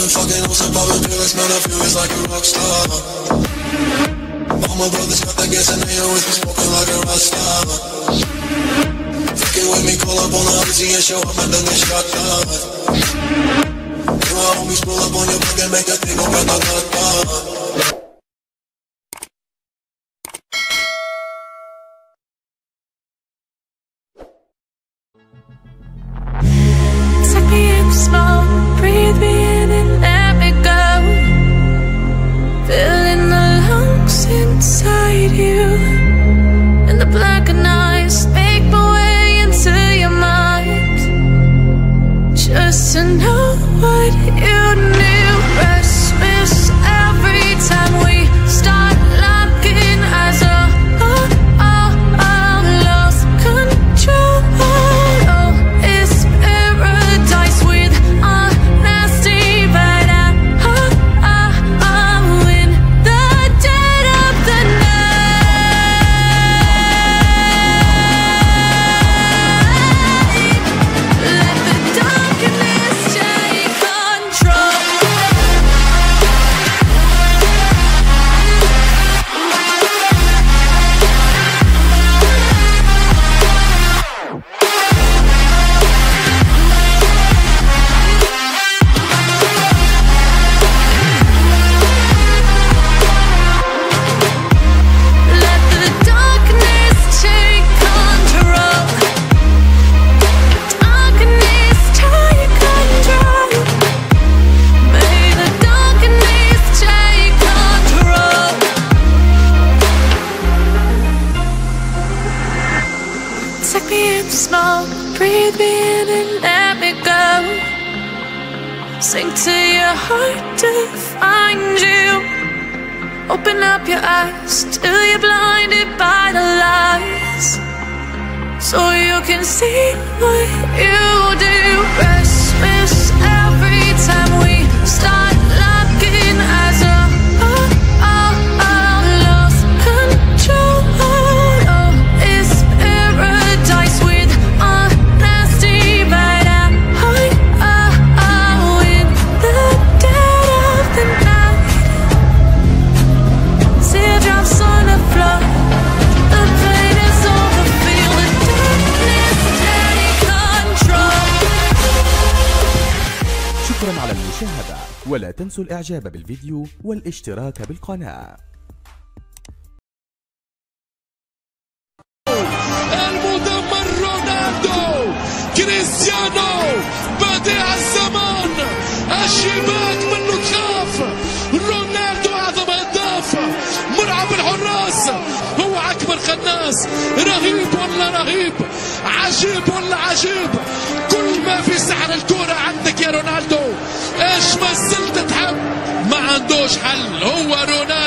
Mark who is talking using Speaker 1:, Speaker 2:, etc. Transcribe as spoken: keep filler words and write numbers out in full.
Speaker 1: been fucking on some poppin' pills, man, I feel it's like a rock star. All my brothers got that gas and they always be smoking like a rock star. Fucking with me, call up on the Uzi and show up and then they shot down. You my homies pull up on your back and make a thing go grata-ta-ta.
Speaker 2: Smoke, breathe me in and let me go. Filling the lungs inside you, and the blackened eyes make my way into your mind. Just to know what you knew. Restless every time we start locking eyes. Oh, oh, oh, oh, lost control. Smoke, breathe me in and let me go. Sink to your heart to find you. Open up your eyes till you're blinded by the lies, so you can see what you do. Restless every time we start locking eyes. Oh, oh, oh, oh, lost control. Oh, it's paradise with
Speaker 3: شكرا على المشاهدة، ولا تنسوا الإعجاب بالفيديو والاشتراك بالقناة.
Speaker 4: المدمر رونالدو، كريستيانو بديع الزمان، الشباك منه تخاف. رونالدو أعظم هداف، مرعب الحراس، هو أكبر خناس. رهيب ولا رهيب، عجيب ولا عجيب، كل ما في سحر الكرة عندك يا رونالدو. ايش ما زلت تحب، ما عندوش حل، هو رونالدو.